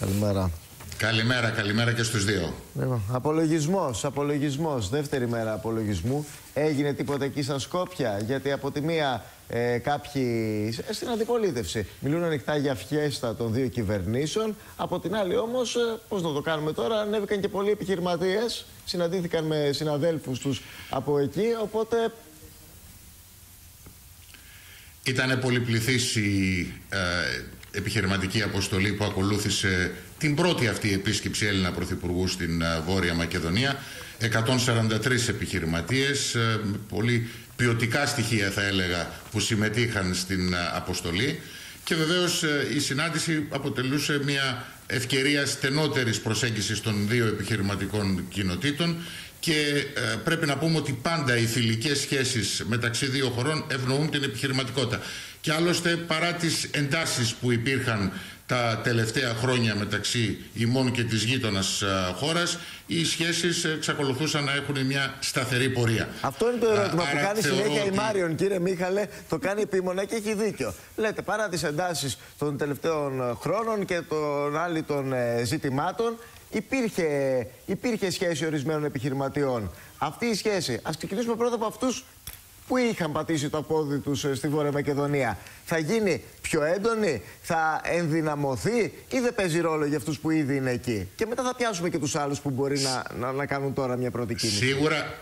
Καλημέρα. Καλημέρα και στους δύο. Απολογισμός, δεύτερη μέρα απολογισμού. Έγινε τίποτα εκεί στα Σκόπια? Γιατί από τη μία κάποιοι στην αντιπολίτευση μιλούν ανοιχτά για φιέστα των δύο κυβερνήσεων. Από την άλλη όμως, πώς να το κάνουμε τώρα, ανέβηκαν και πολλοί επιχειρηματίες, συναντήθηκαν με συναδέλφους τους από εκεί, οπότε... Ήτανε πολυπληθής η επιχειρηματική αποστολή που ακολούθησε την πρώτη αυτή επίσκεψη Έλληνα Πρωθυπουργού στην Βόρεια Μακεδονία. 143 επιχειρηματίες, πολύ ποιοτικά στοιχεία θα έλεγα που συμμετείχαν στην αποστολή, και βεβαίως η συνάντηση αποτελούσε μια ευκαιρία στενότερης προσέγγισης των δύο επιχειρηματικών κοινοτήτων. Και πρέπει να πούμε ότι πάντα οι φιλικές σχέσεις μεταξύ δύο χωρών ευνοούν την επιχειρηματικότητα. Και άλλωστε, παρά τις εντάσεις που υπήρχαν τα τελευταία χρόνια μεταξύ ημών και της γείτονας χώρας, οι σχέσεις εξακολουθούσαν να έχουν μια σταθερή πορεία. Αυτό είναι το ερώτημα που κάνει συνέχεια η Μάριον, κύριε Μίχαλε, το κάνει επίμονα και έχει δίκιο. Λέτε, παρά τις εντάσεις των τελευταίων χρόνων και των άλλων ζητημάτων, υπήρχε σχέση ορισμένων επιχειρηματιών. Αυτή η σχέση, ας ξεκινήσουμε πρώτα από αυτούς που είχαν πατήσει το πόδι τους στη Βόρεια Μακεδονία. Θα γίνει πιο έντονη, θα ενδυναμωθεί ή δεν παίζει ρόλο για αυτούς που ήδη είναι εκεί? Και μετά θα πιάσουμε και τους άλλους που μπορεί να κάνουν τώρα μια πρώτη κίνηση. Σίγουρα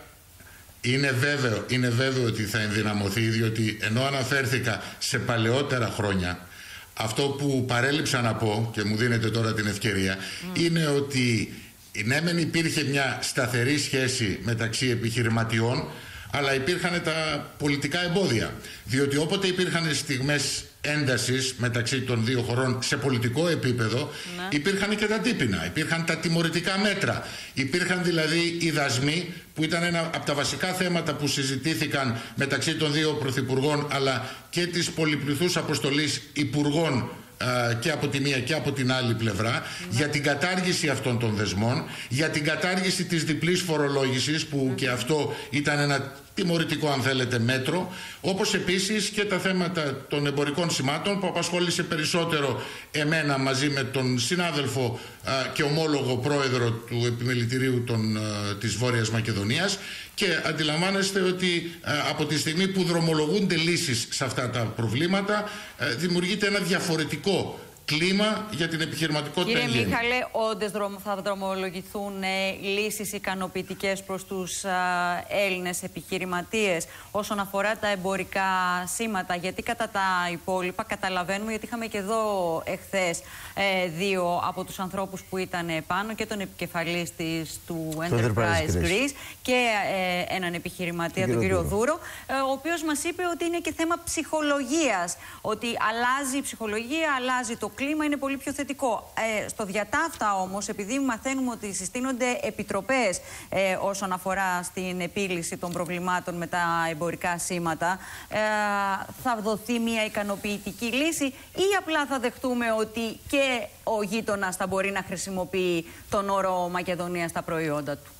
είναι βέβαιο ότι θα ενδυναμωθεί, διότι ενώ αναφέρθηκα σε παλαιότερα χρόνια, αυτό που παρέλειψα να πω, και μου δίνετε τώρα την ευκαιρία, είναι ότι ναι μεν υπήρχε μια σταθερή σχέση μεταξύ επιχειρηματιών, αλλά υπήρχαν τα πολιτικά εμπόδια. Διότι όποτε υπήρχαν στιγμές έντασης μεταξύ των δύο χωρών σε πολιτικό επίπεδο, υπήρχαν και τα τύπινα, υπήρχαν τα τιμωρητικά μέτρα. Υπήρχαν δηλαδή οι δασμοί, που ήταν ένα από τα βασικά θέματα που συζητήθηκαν μεταξύ των δύο πρωθυπουργών, αλλά και της πολυπληθούς αποστολής υπουργών και από τη μία και από την άλλη πλευρά, για την κατάργηση αυτών των δεσμών, για την κατάργηση της διπλής φορολόγησης, που και αυτό ήταν ένα τιμωρητικό, αν θέλετε, μέτρο, όπως επίσης και τα θέματα των εμπορικών σημάτων, που απασχόλησε περισσότερο εμένα μαζί με τον συνάδελφο και ομόλογο πρόεδρο του Επιμελητηρίου της Βόρειας Μακεδονίας. Και αντιλαμβάνεστε ότι από τη στιγμή που δρομολογούνται λύσεις σε αυτά τα προβλήματα, δημιουργείται ένα διαφορετικό κλίμα για την επιχειρηματικότητα. Κύριε Μίχαλε, όντως θα δρομολογηθούν λύσεις ικανοποιητικές προς τους Έλληνες επιχειρηματίες όσον αφορά τα εμπορικά σήματα? Γιατί κατά τα υπόλοιπα καταλαβαίνουμε, γιατί είχαμε και εδώ εχθές δύο από τους ανθρώπους που ήταν πάνω, και τον επικεφαλής του Enterprise Greece και έναν επιχειρηματία, τον κύριο Δούρο, ο οποίος μας είπε ότι είναι και θέμα ψυχολογίας, ότι αλλάζει η ψυχολογία, αλλάζει το κλίμα, είναι πολύ πιο θετικό. Στο διατάφτα όμως, επειδή μαθαίνουμε ότι συστήνονται επιτροπές όσον αφορά στην επίλυση των προβλημάτων με τα εμπορικά σήματα, θα δοθεί μια ικανοποιητική λύση ή απλά θα δεχτούμε ότι και ο γείτονας θα μπορεί να χρησιμοποιεί τον όρο Μακεδονία στα προϊόντα του?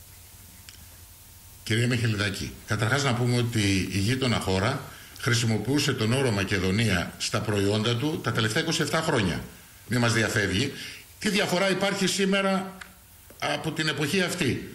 Κυρία Μιχελιδάκη, καταρχάς να πούμε ότι η γείτονα χώρα χρησιμοποιούσε τον όρο Μακεδονία στα προϊόντα του τα τελευταία 27 χρόνια. Μην μας διαφεύγει. Τι διαφορά υπάρχει σήμερα από την εποχή αυτή?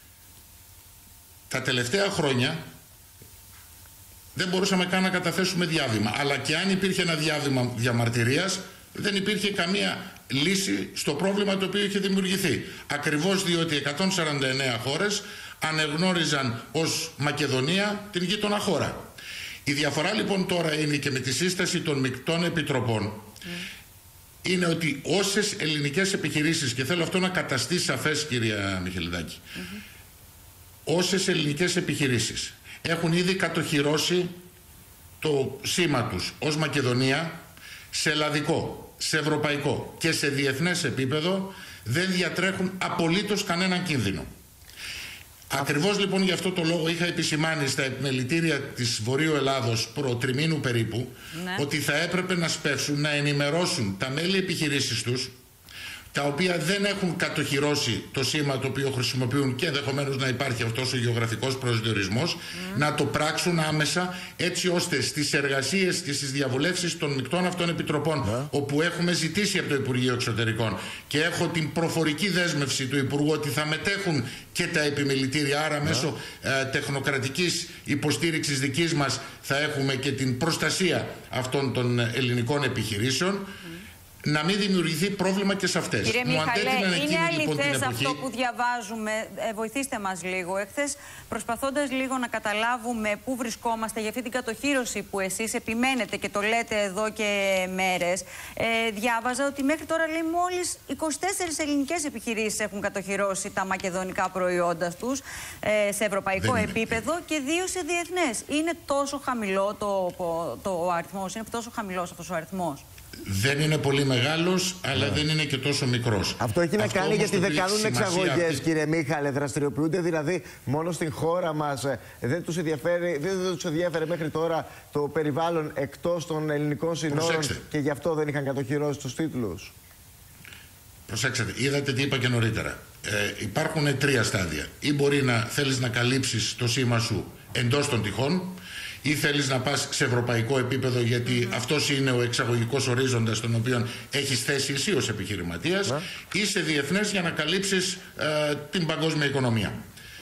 Τα τελευταία χρόνια δεν μπορούσαμε καν να καταθέσουμε διάβημα. Αλλά και αν υπήρχε ένα διάβημα διαμαρτυρίας, δεν υπήρχε καμία λύση στο πρόβλημα το οποίο είχε δημιουργηθεί. Ακριβώς διότι 149 χώρες ανεγνώριζαν ως Μακεδονία την γείτονα χώρα. Η διαφορά λοιπόν τώρα είναι, και με τη σύσταση των μεικτών επιτροπών, είναι ότι όσες ελληνικές επιχειρήσεις, και θέλω αυτό να καταστεί σαφές, κυρία Μιχελιδάκη, όσες ελληνικές επιχειρήσεις έχουν ήδη κατοχυρώσει το σήμα τους ως Μακεδονία σε ελλαδικό, σε ευρωπαϊκό και σε διεθνές επίπεδο, δεν διατρέχουν απολύτως κανέναν κίνδυνο. Ακριβώς λοιπόν γι' αυτό το λόγο είχα επισημάνει στα επιμελητήρια της Βορείου Ελλάδος προτριμήνου περίπου, ότι θα έπρεπε να σπεύσουν, να ενημερώσουν τα μέλη επιχειρήσεις τους τα οποία δεν έχουν κατοχυρώσει το σήμα το οποίο χρησιμοποιούν και ενδεχομένως να υπάρχει αυτός ο γεωγραφικός προσδιορισμός, να το πράξουν άμεσα, έτσι ώστε στις εργασίες και στις διαβουλεύσεις των μεικτών αυτών επιτροπών, όπου έχουμε ζητήσει από το Υπουργείο Εξωτερικών και έχω την προφορική δέσμευση του Υπουργού ότι θα μετέχουν και τα επιμελητήρια, άρα μέσω τεχνοκρατικής υποστήριξης δικής μας θα έχουμε και την προστασία αυτών των ελληνικών επιχειρήσεων, να μην δημιουργηθεί πρόβλημα και σε αυτές. Κύριε Μίχαλε, είναι αληθές αυτό που διαβάζουμε? Βοηθήστε μας λίγο. Εχθές, προσπαθώντας λίγο να καταλάβουμε πού βρισκόμαστε για αυτή την κατοχύρωση που εσείς επιμένετε και το λέτε εδώ και μέρες, διάβαζα ότι μέχρι τώρα, λέει, μόλις 24 ελληνικές επιχειρήσεις έχουν κατοχυρώσει τα μακεδονικά προϊόντα τους σε ευρωπαϊκό επίπεδο και 2 σε διεθνές. Είναι τόσο χαμηλό το αριθμός? Είναι τόσο χαμηλός αυτός ο αριθμός? Δεν είναι πολύ μεγάλος, αλλά δεν είναι και τόσο μικρός. Αυτό έχει να κάνει γιατί δεν κάνουν εξαγωγές, κύριε Μίχαλε. Δραστηριοποιούνται δηλαδή μόνο στην χώρα μας. Δεν τους ενδιαφέρει μέχρι τώρα το περιβάλλον εκτός των ελληνικών συνόρων και γι' αυτό δεν είχαν κατοχυρώσει τους τίτλους. Προσέξτε, είδατε τι είπα και νωρίτερα. Υπάρχουν 3 στάδια. Ή μπορεί να θέλεις να καλύψεις το σήμα σου εντός των τυχών, ή θέλεις να πας σε ευρωπαϊκό επίπεδο, γιατί αυτός είναι ο εξαγωγικός ορίζοντας τον οποίο έχεις θέσει εσύ ως επιχειρηματίας, ή σε διεθνές για να καλύψεις την παγκόσμια οικονομία.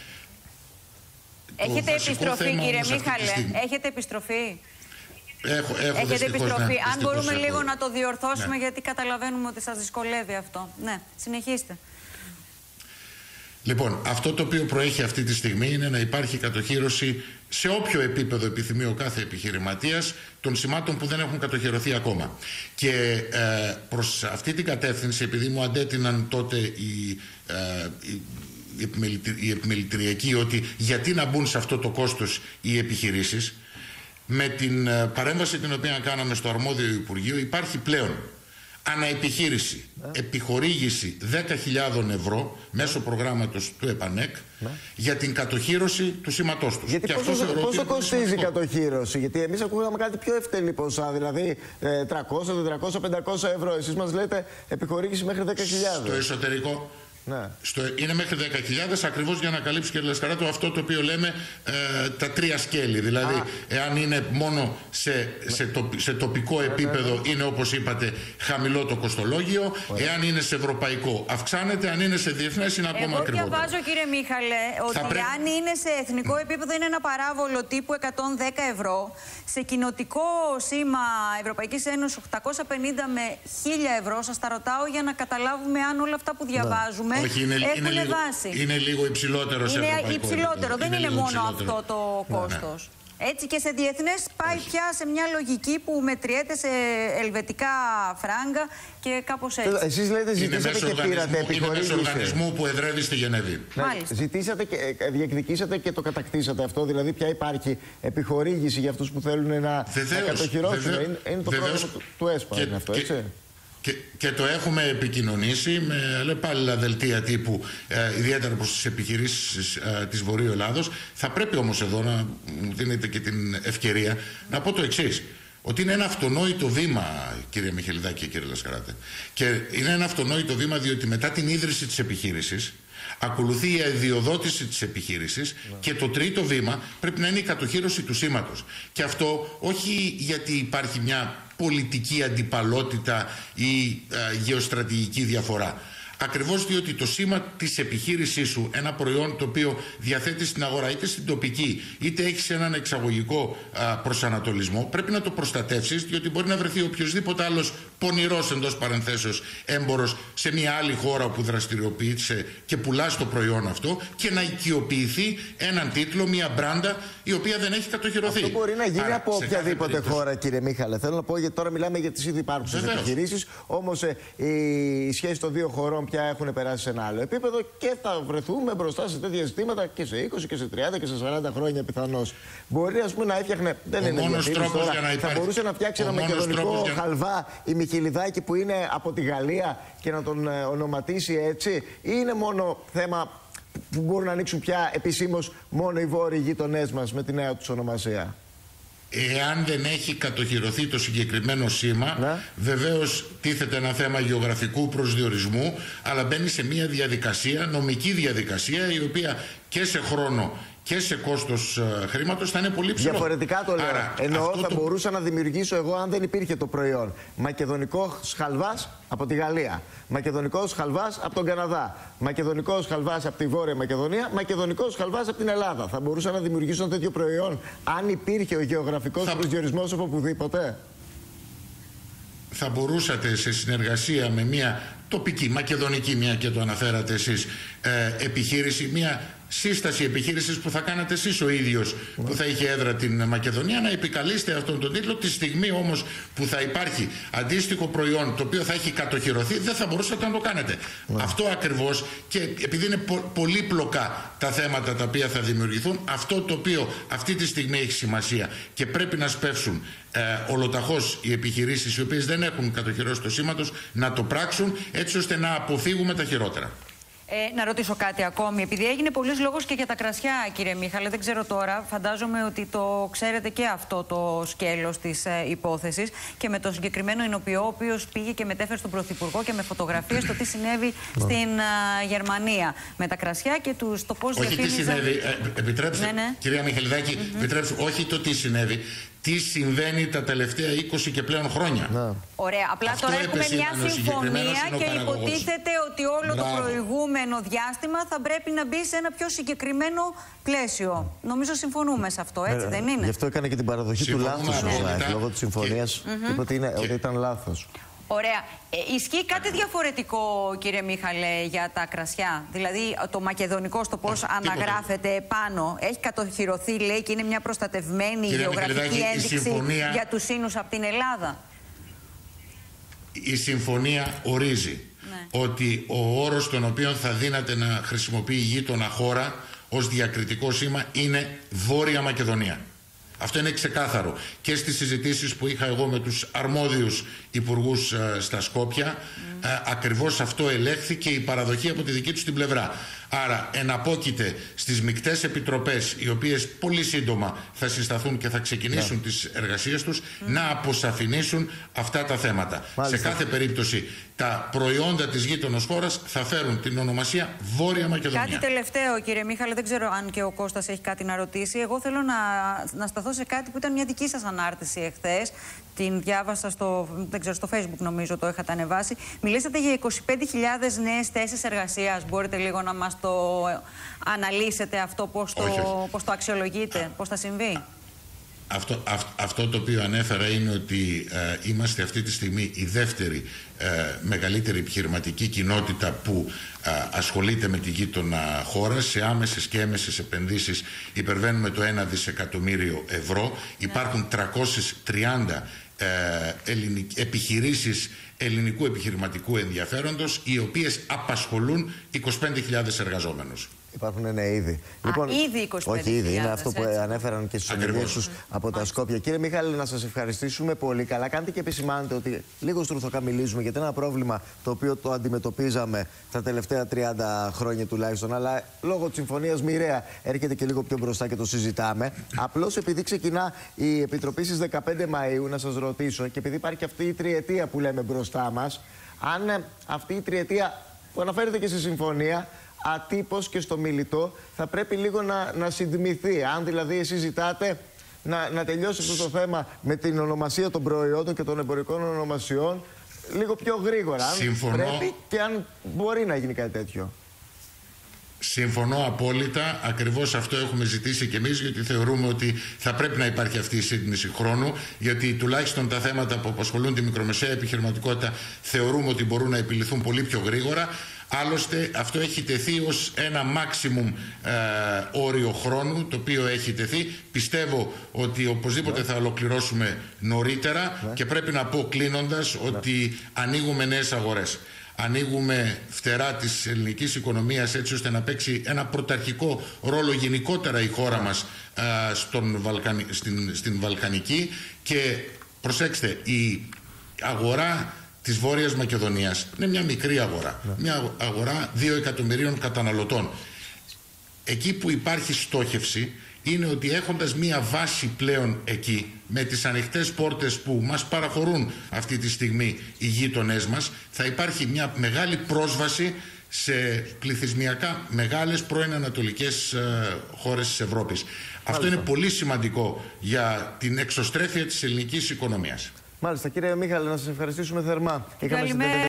Έχετε επιστροφή, κύριε Μίχαλε? Έχετε επιστροφή? Έχετε επιστροφή? Ναι, αν μπορούμε λίγο να το διορθώσουμε, γιατί καταλαβαίνουμε ότι σας δυσκολεύει αυτό. Ναι, συνεχίστε. Λοιπόν, αυτό το οποίο προέχει αυτή τη στιγμή είναι να υπάρχει κατοχύρωση σε όποιο επίπεδο επιθυμεί ο κάθε επιχειρηματίας των σημάτων που δεν έχουν κατοχυρωθεί ακόμα. Και προς αυτή την κατεύθυνση, επειδή μου αντέτειναν τότε οι επιμελητηριακοί ότι γιατί να μπουν σε αυτό το κόστος οι επιχειρήσεις, με την παρέμβαση την οποία κάναμε στο αρμόδιο Υπουργείο υπάρχει πλέον αναεπιχείρηση επιχορήγηση 10.000 ευρώ μέσω προγράμματος του ΕΠΑΝΕΚ για την κατοχύρωση του σήματός τους. Γιατί και πόσο κοστίζει η κατοχύρωση? Γιατί εμείς ακούγαμε κάτι πιο ευτελή ποσά, δηλαδή 300, 400, 500 ευρώ. Εσείς μας λέτε επιχορήγηση μέχρι 10.000. Στο εσωτερικό. Ναι. Είναι μέχρι 10.000 ακριβώς για να καλύψει, κύριε Λασκαράτου, αυτό το οποίο λέμε τα 3 σκέλη. Δηλαδή, εάν είναι μόνο σε τοπικό επίπεδο, είναι όπως είπατε χαμηλό το κοστολόγιο. Εάν είναι σε ευρωπαϊκό, αυξάνεται. Αν είναι σε διεθνές, είναι ακόμα ακριβότερο. Εγώ διαβάζω, κύριε Μίχαλε, ότι αν είναι σε εθνικό επίπεδο, είναι ένα παράβολο τύπου 110 ευρώ. Σε κοινοτικό σήμα Ευρωπαϊκής Ένωσης 850 με 1.000 ευρώ. Σας τα ρωτάω για να καταλάβουμε αν όλα αυτά που διαβάζουμε. Όχι, είναι λίγο υψηλότερο σε ευρωπαϊκό επίπεδο. Υψηλότερο, δεν είναι μόνο αυτό το κόστος. Έτσι και σε διεθνές πάει πια σε μια λογική που μετριέται σε ελβετικά φράγκα και κάπως έτσι. Εσείς λέτε ζητήσατε και πήρατε επιχορήγηση. Είναι μέσω οργανισμού που εδρεύει στη Γενέβη. Ζητήσατε και διεκδικήσατε και το κατακτήσατε αυτό, δηλαδή πια υπάρχει επιχορήγηση για αυτούς που θέλουν να κατοχυρώσουν. Είναι το πρόγραμμα του ΕΣΠΑ, είναι αυτό, έτσι. Και το έχουμε επικοινωνήσει με πάλι δελτία τύπου, ιδιαίτερα προς τις επιχειρήσεις της Βορείου Ελλάδος. Θα πρέπει όμως εδώ να μου δίνετε και την ευκαιρία να πω το εξής. Ότι είναι ένα αυτονόητο βήμα, κύριε Μιχελιδάκη και κύριε Λασκαράτε. Και είναι ένα αυτονόητο βήμα διότι μετά την ίδρυση της επιχείρησης ακολουθεί η αδειοδότηση της επιχείρησης και το τρίτο βήμα πρέπει να είναι η κατοχύρωση του σήματος. Και αυτό όχι γιατί υπάρχει μια πολιτική αντιπαλότητα ή γεωστρατηγική διαφορά. Ακριβώς διότι το σήμα της επιχείρησής σου, ένα προϊόν το οποίο διαθέτει στην αγορά είτε στην τοπική είτε έχει έναν εξαγωγικό προσανατολισμό, πρέπει να το προστατεύσεις, διότι μπορεί να βρεθεί οποιοδήποτε άλλος πονηρός εντός παρενθέσεως έμπορος σε μια άλλη χώρα που δραστηριοποιείται και πουλά το προϊόν αυτό και να οικειοποιηθεί έναν τίτλο, μια μπράντα η οποία δεν έχει κατοχυρωθεί. Αυτό μπορεί να γίνει από οποιαδήποτε χώρα, κύριε Μίχαλε. Θέλω να πω, γιατί τώρα μιλάμε για τις ήδη υπάρχουσες επιχειρήσεις, όμως οι σχέσεις των δύο χωρών πια έχουν περάσει σε ένα άλλο επίπεδο και θα βρεθούμε μπροστά σε τέτοια ζητήματα και σε 20 και σε 30 και σε 40 χρόνια πιθανώς. Μπορεί, ας πούμε, να έφτιαχνε. Δεν είναι διαφήμιση τώρα. Θα μπορούσε να φτιάξει ένα μακεδονικό χαλβά η Μιχελιδάκη που είναι από τη Γαλλία και να τον ονοματίσει έτσι, ή είναι μόνο θέμα που μπορούν να ανοίξουν πια επισήμως μόνο οι βόρειοι γείτονές μας με τη νέα τους ονομασία? Εάν δεν έχει κατοχυρωθεί το συγκεκριμένο σήμα, βεβαίως τίθεται ένα θέμα γεωγραφικού προσδιορισμού, αλλά μπαίνει σε μια διαδικασία, νομική διαδικασία, η οποία και σε χρόνο και σε κόστος χρήματος θα είναι πολύ ψηλό. Διαφορετικά το λέω. Εννοώ θα μπορούσα να δημιουργήσω εγώ, αν δεν υπήρχε το προϊόν, μακεδονικός χαλβάς από τη Γαλλία, μακεδονικός χαλβάς από τον Καναδά, μακεδονικός χαλβάς από τη Βόρεια Μακεδονία, μακεδονικός χαλβάς από την Ελλάδα. Θα μπορούσα να δημιουργήσω ένα τέτοιο προϊόν, αν υπήρχε ο γεωγραφικός προσδιορισμός από οπουδήποτε? Θα μπορούσατε σε συνεργασία με μια τοπική, μακεδονική, μια και το αναφέρατε εσείς, επιχείρηση, μια σύσταση επιχείρησης που θα κάνατε εσείς ο ίδιος, που θα είχε έδρα την Μακεδονία, να επικαλείστε αυτόν τον τίτλο. Τη στιγμή όμως που θα υπάρχει αντίστοιχο προϊόν το οποίο θα έχει κατοχυρωθεί, δεν θα μπορούσατε να το κάνετε. Αυτό ακριβώς, και επειδή είναι πολύπλοκα τα θέματα τα οποία θα δημιουργηθούν, αυτό το οποίο αυτή τη στιγμή έχει σημασία και πρέπει να σπεύσουν ολοταχώς οι επιχειρήσεις οι οποίες δεν έχουν κατοχυρώσει το σήμα τους, να το πράξουν, έτσι ώστε να αποφύγουμε τα χειρότερα. Να ρωτήσω κάτι ακόμη, επειδή έγινε πολλής λόγος και για τα κρασιά, κύριε Μίχαλε, δεν ξέρω τώρα, φαντάζομαι ότι το ξέρετε και αυτό το σκέλος της υπόθεσης, και με το συγκεκριμένο εινοποιό, ο οποίος πήγε και μετέφερε στον Πρωθυπουργό και με φωτογραφίες το τι συνέβη στην Γερμανία με τα κρασιά και το πώς διαφήμιζαν. Όχι τι συνέβη, επιτρέψτε, κυρία Μιχαλιδάκη, επιτρέψτε, όχι το τι συνέβη. Τι συμβαίνει τα τελευταία 20 και πλέον χρόνια. Ωραία. Απλά αυτό τώρα έχουμε μια συμφωνία και υποτίθεται ότι όλο το προηγούμενο διάστημα θα πρέπει να μπει σε ένα πιο συγκεκριμένο πλαίσιο. Νομίζω συμφωνούμε σε αυτό, έτσι δεν είναι? Γι' αυτό έκανε και την παραδοχή του λάθους λόγω της συμφωνίας. Είπε ότι ήταν λάθος. Ωραία. Ισχύει κάτι διαφορετικό, κύριε Μίχαλε, για τα κρασιά? Δηλαδή, το μακεδονικό, στο πώς αναγράφεται επάνω, έχει κατοχυρωθεί, λέει, και είναι μια προστατευμένη γεωγραφική ένδειξη για τους ίνους από την Ελλάδα? Η συμφωνία ορίζει ότι ο όρος τον οποίο θα δύναται να χρησιμοποιεί η γείτονα χώρα ως διακριτικό σήμα είναι Βόρεια Μακεδονία. Αυτό είναι ξεκάθαρο. Και στις συζητήσεις που είχα εγώ με τους αρμόδιους υπουργούς στα Σκόπια, ακριβώς αυτό ελέγχθηκε, η παραδοχή από τη δική τους την πλευρά. Άρα εναπόκειται στις μεικτές επιτροπές, οι οποίες πολύ σύντομα θα συσταθούν και θα ξεκινήσουν τις εργασίες τους, να αποσαφηνίσουν αυτά τα θέματα. Σε κάθε περίπτωση τα προϊόντα της γείτονος χώρας θα φέρουν την ονομασία Βόρεια Μακεδονία. Κάτι τελευταίο, κύριε Μίχαλε, δεν ξέρω αν και ο Κώστας έχει κάτι να ρωτήσει. Εγώ θέλω να σταθώ σε κάτι που ήταν μια δική σας ανάρτηση εχθές. Την διάβασα στο Facebook, νομίζω το είχατε ανεβάσει. Μιλήσατε για 25.000 νέες θέσεις εργασίας. Μπορείτε λίγο να μας το αναλύσετε αυτό, πώς το αξιολογείτε, πώς θα συμβεί? Αυτό το οποίο ανέφερα είναι ότι είμαστε αυτή τη στιγμή η δεύτερη μεγαλύτερη επιχειρηματική κοινότητα που ασχολείται με τη γείτονα χώρα. Σε άμεσες και έμεσες επενδύσεις υπερβαίνουμε το 1 δισεκατομμύριο ευρώ. Υπάρχουν 330 επιχειρήσεις ελληνικού επιχειρηματικού ενδιαφέροντος, οι οποίες απασχολούν 25.000 εργαζόμενους. Υπάρχουν ήδη. Λοιπόν, ήδη 25.000. Όχι, ήδη. Είναι αυτό που ανέφεραν και στους ομιλίες τους από τα Σκόπια. Κύριε Μίχαλε, να σας ευχαριστήσουμε πολύ. Καλά κάνετε και επισημάνετε ότι λίγο στρουθοκά μιλήσουμε για ένα πρόβλημα το οποίο το αντιμετωπίζαμε τα τελευταία 30 χρόνια τουλάχιστον. Αλλά λόγω της συμφωνίας μοιραία έρχεται και λίγο πιο μπροστά και το συζητάμε. Απλώς επειδή ξεκινά η Επιτροπή στις 15 Μαΐου, να σας ρωτήσω, και επειδή υπάρχει αυτή η τριετία που λέμε μπροστά μας, αν αυτή η τριετία που αναφέρεται και στη συμφωνία, ατύπως και στο μιλητό, θα πρέπει λίγο να συντμηθεί. Αν δηλαδή εσείς ζητάτε να τελειώσει αυτό το θέμα με την ονομασία των προϊόντων και των εμπορικών ονομασιών λίγο πιο γρήγορα. Αν πρέπει και αν μπορεί να γίνει κάτι τέτοιο. Συμφωνώ απόλυτα. Ακριβώς αυτό έχουμε ζητήσει και εμείς, γιατί θεωρούμε ότι θα πρέπει να υπάρχει αυτή η σύντμηση χρόνου, γιατί τουλάχιστον τα θέματα που απασχολούν τη μικρομεσαία επιχειρηματικότητα θεωρούμε ότι μπορούν να επιληθούν πολύ πιο γρήγορα. Άλλωστε αυτό έχει τεθεί ως ένα maximum όριο χρόνου, το οποίο έχει τεθεί. Πιστεύω ότι οπωσδήποτε θα ολοκληρώσουμε νωρίτερα και πρέπει να πω κλείνοντας ότι ανοίγουμε νέες αγορές. Ανοίγουμε φτερά της ελληνικής οικονομίας έτσι ώστε να παίξει ένα πρωταρχικό ρόλο γενικότερα η χώρα μας στην Βαλκανική. Και προσέξτε, η αγορά της Βόρειας Μακεδονίας είναι μια μικρή αγορά. Μια αγορά 2 εκατομμυρίων καταναλωτών. Εκεί που υπάρχει στόχευση είναι ότι έχοντας μία βάση πλέον εκεί, με τις ανοιχτές πόρτες που μας παραχωρούν αυτή τη στιγμή οι γείτονές μας, θα υπάρχει μια μεγάλη πρόσβαση σε πληθυσμιακά μεγάλες πρώην ανατολικές χώρες της Ευρώπης. Αυτό είναι πολύ σημαντικό για την εξωστρέφεια της ελληνικής οικονομίας. Μάλιστα, κύριε Μίχαλε, να σας ευχαριστήσουμε θερμά. Καλημέρα.